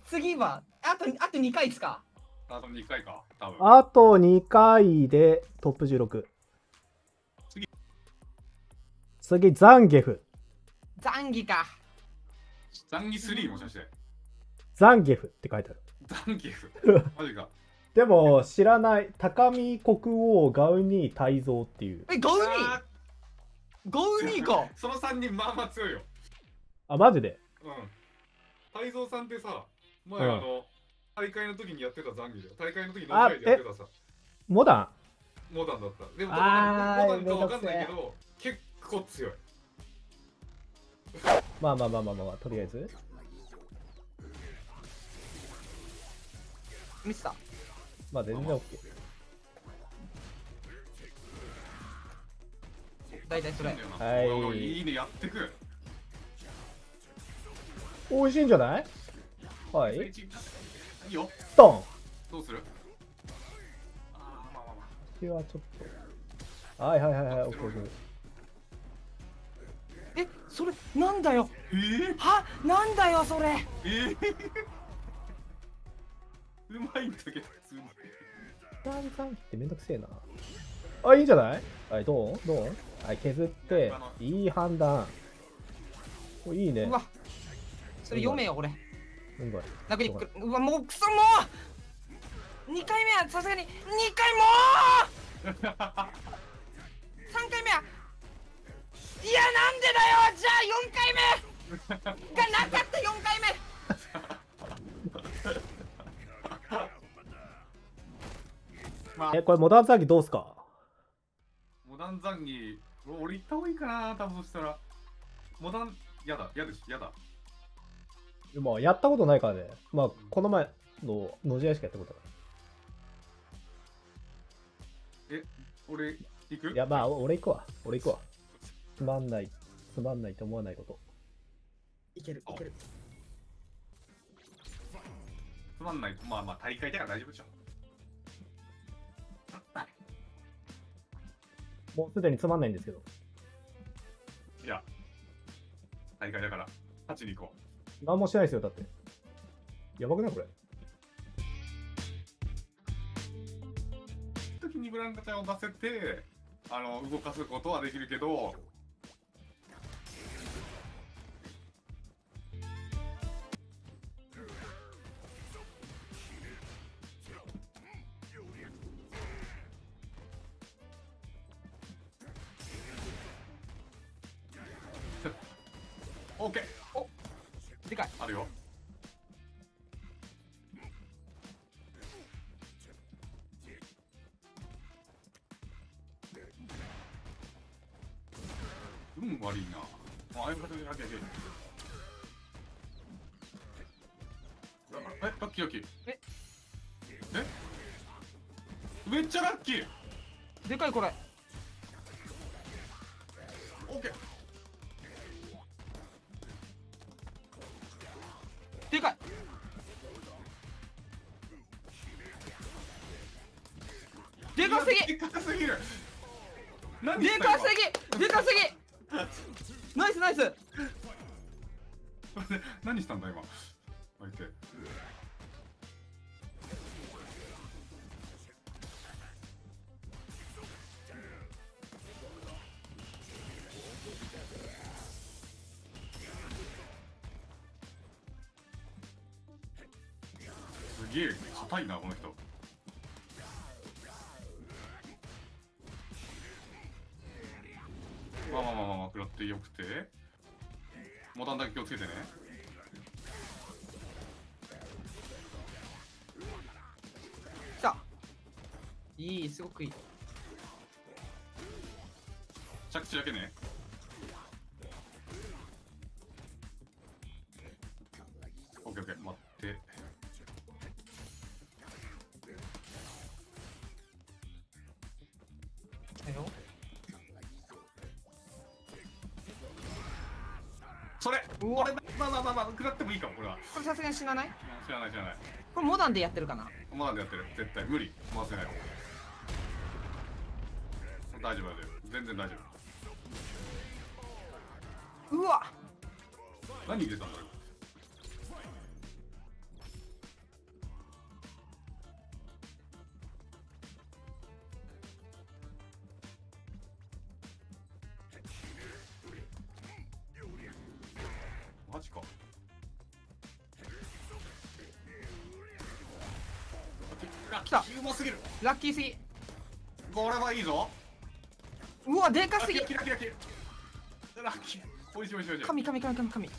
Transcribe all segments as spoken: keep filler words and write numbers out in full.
次はあとあとにかいですか。 あとにかいか、多分。 あとにかいでトップじゅうろく。 次。 次、ザンゲフ。 ザンギか。 ザンギスリーもしかして。 ザンゲフって書いてある。 ザンギフ。マジか。 でも、知らない。高見国王ガウニー泰造っていう。 え、ガウニーガウニーか。 そのさんにんまあまあ強いよ。 あ、マジで。 うん。泰造さんってさ、前あの、大会の時にやってたザンギだよ。大会の時の試合でやってたさ。 モダンモダンだった。でも、モあーダンかわかんないけど、結構強い。 まあまあまあまあまあ、まあ、とりあえず。 ミスター。 まあ全然 OK。 大体それ。 はい。 いいね、やってく。 美味しいんじゃない？はい。 いいよ。 ドン。 どうする？あー、まあまあまあ。 これはちょっと。はいはいはいはい、OK。 え、それなんだよ。 えー、 は、なんだよそれ。 えー、うまいんだけど、普通に。 ザンザンってめんどくせえな。あ、いいんじゃない？はい、どうどうはい、削って、いい判断。お、いいね。 うわ、それ読めよ、俺。 うんばい。 なくに、うわ、もうくそ、もうにかいめはさすがににかいもうさんかいめはいや、なんでだよ。じゃあよんかいめがなかった。よんかいめえ、これモダンザンギどうすか？ モダンザンギ、俺行った方がいいかな、多分そしたら。モダン、やだ、やだし、やだ。 まあ、やったことないからね。まあ、この前ののじ合いしかやったことない。 え、俺、行く？ いや、まあ、俺行くわ。俺行くわ。つまんない、つまんないと思わないこと。 いける、いける。 つまんない、まあまあ、大会だから大丈夫でしょ。 もうすでにつまんないんですけど。 いや、大会だから、勝ちに行こう。 何もしてないですよ、だって。やばくないこれ。 時にブランカちゃんを出せて、あの、動かすことはできるけど、オッケー。 お、でかい。 あるよ。運悪いな。ああいう形でラッキーラッキー。え、ラッキーラッキー。 ええめっちゃラッキー。 でかいこれ。 オッケー。 でかい。でかすぎ。 でかすぎる。何でかすぎ。でかすぎ。ナイスナイス。 何したんだ今。相手。すげえ硬いなこの人。まあまあまあまあまあ食らってよくて、モダンだけ気をつけてね。 来た。いい、すごくいい。 着地だけね。オッケーオッケー、待って。 来たよ。 それうわ、 まあまあまあまあ食らってもいいかもこれは。 これさすがに死なない？ 知らない知らない。 これモダンでやってるかな？ モダンでやってる。絶対無理。回せない。大丈夫大丈夫。全然大丈夫。 うわ、 何入れたんだろう。 来た。 うますぎる。 ラッキーすぎ。 これはいいぞ。 うわでかすぎ。 キラキラキラキラ。ラッキー。おいしいおいしいおいしい。 神神神神神。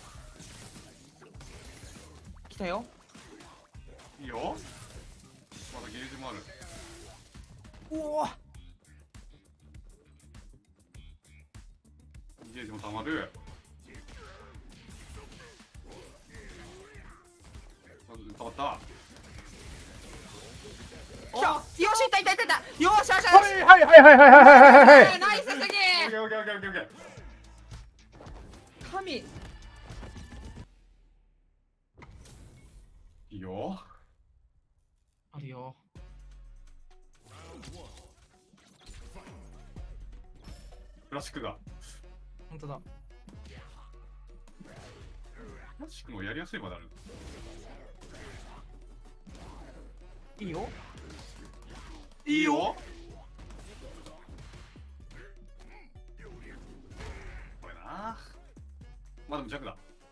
来たよ。 いいよ。まだゲージもある。 おお。 ゲージもたまる。たまった。 来た。よし、いったいったいったいった。よしよしよし。 はいはいはいはいはいはいはいはい。 ナイスすぎ。 オッケーオッケーオッケーオッケーオッケー。 神。 いいよ。 あるよ。 クラシックが。 本当だ。 クラシックもやりやすいまである。 いいよ。 いいよ。これな。まあでも弱だ。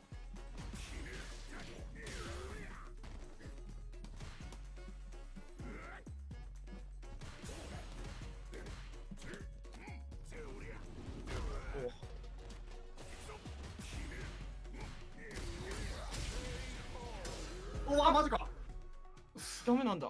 おわマジか。 ダメなんだ。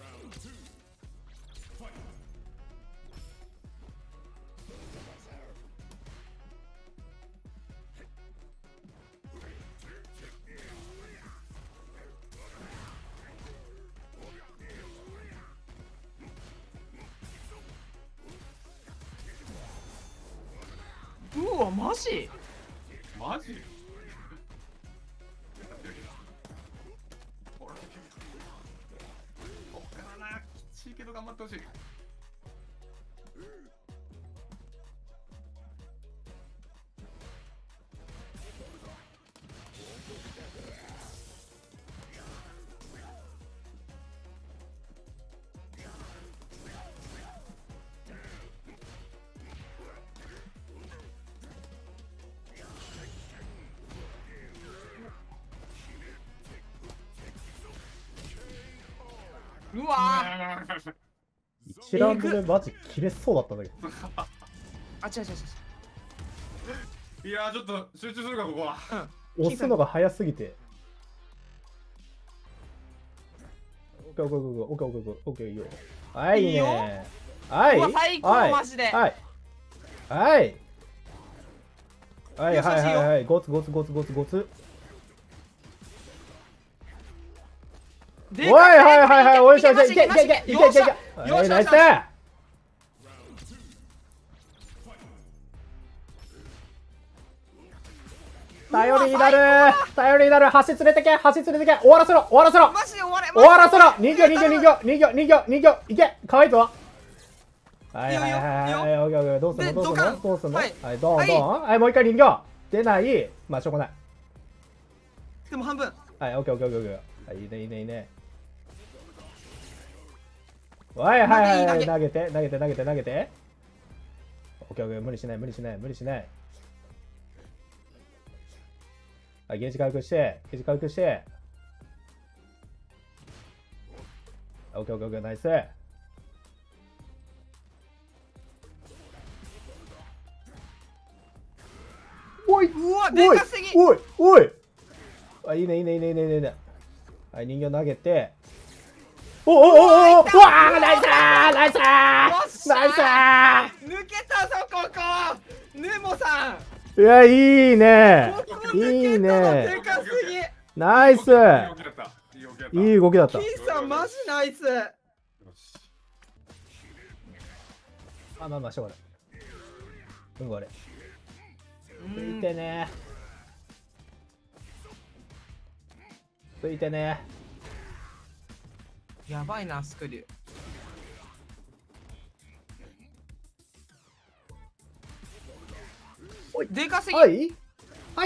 うわマジマジこっからな。きついけど頑張ってほしい。 うわー。 いちラウンドでマジ切れそうだったんだけど。 あ、違う違う違う。 いやーちょっと集中するかここは。 押すのが早すぎて。オッケーオッケーオッケーオッケーオッケーオッケーいいよ。はいいいね。はいうわ最高はいマジで。 はいはいはいはいはい優しいよはいゴツゴツゴツゴツゴツ。 でおいはいはいはいおいしょおいしょいけいけいけいけいけいけいけ。 よっしゃはいナイス。頼りになる頼りになる。橋連れてけ橋連れてけ。終わらせろ終わらせろマジで終われ。 終わらせろ。人形人形人形人形人形人形いけ。かわいいぞ。はいはいはいはいオッケーオッケー。どうすんのどうすんのどうすんの。 ははいいドンドン。はいもう一回人形出ない。まあしょうがない。 でも半分。 はいオッケーオッケーオッケーオッケー。はいいいねいいねいいね。はいはいはい投げて投げて投げて投げて。オッケーオッケー無理しない無理しない無理しない。はいゲージ軽くしてゲージ軽くして。オッケーオッケーオッケーナイス。おいうわでかすぎ。 おいおい。あいいねいいねいいねいいねいいね。はい人形投げて。おおおおおうわーナイスーナイスーナイスー。 抜けたぞここ。ネモさん。 いやいいねここいい抜けたのねでかすぎ。 ナイス。 いい動きだったいい動きだった。 いい動きだった。 キンさんマジナイス。 よしあまあまあしょうがない。うんこれつうんいてねついてね。 やばいなスクリュー。 おいでかすぎ。 はいは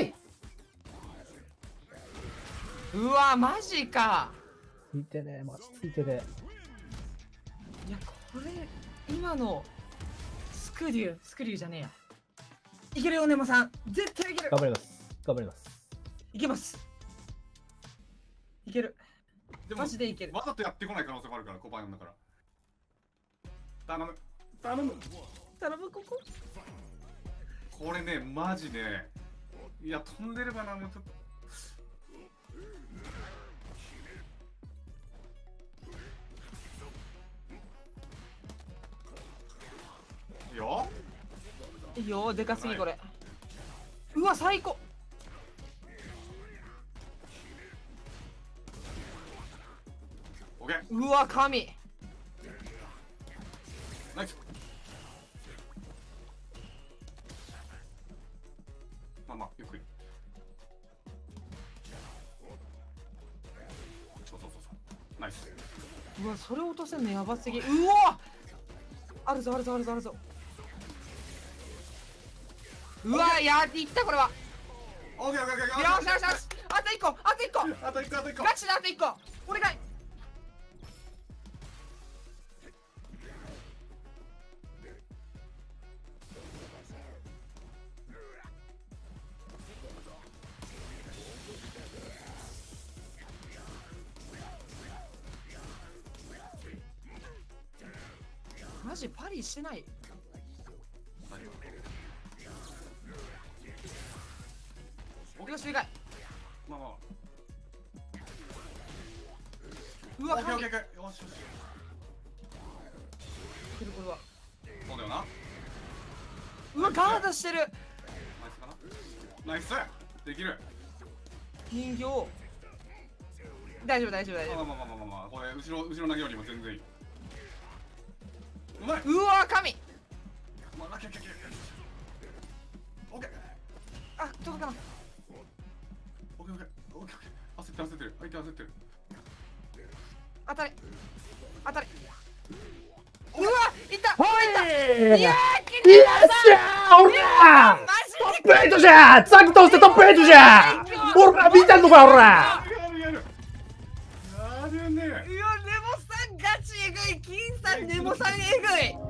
いうわマジか。 ついてねマジついてね。 いやこれ今のスクリュースクリューじゃねえや。いけるよネモさん絶対いける。 頑張ります頑張ります。 いけます。いける。 でもマジでいける。 わざとやってこない可能性もあるからコバヤンだから頼む頼む頼むここ。 これねマジでいや飛んでればなもうちょっといいよいいよ、でかすぎこれ。うわ、最高。 オッケーうわ、神。 ナイスまあまあゆっくりそうそうそうそうナイスうわ、それ落とせんのやばすぎ。うわ、あるぞあるぞあるぞあるぞ。うわ、やっていったこれは。 オッケーオッケーオッケーよしよしよし、あと一個あと一個、 あと一個あと一個ガチであと一個お願い。マジパリしてない。よし、でかい。 まあまあうわ、 オッケーオッ神。 ケーオッケーよしよしこれこれは。 そうだよなうわ、ガードしてる。 ナイスかなナイスできる人形。大丈夫大丈夫大丈まあまあまあまあまあまあこれ後ろ後ろ投げよりも全然いいうまい夫。うわ、神。 まあラッキーラッキーラッキーオッケーあ、どうかな。 オッケーオッケーオッケーオッケー焦ってる焦ってる相手焦ってる当たり当たり。うわ、いったほいいやー、 よっしゃーおらマトップジでエイトじゃさっき通してトップエイトじゃおら見たのかおらやるやるやるねいや、ネモさんガチえぐい。金さんネモさんえぐい。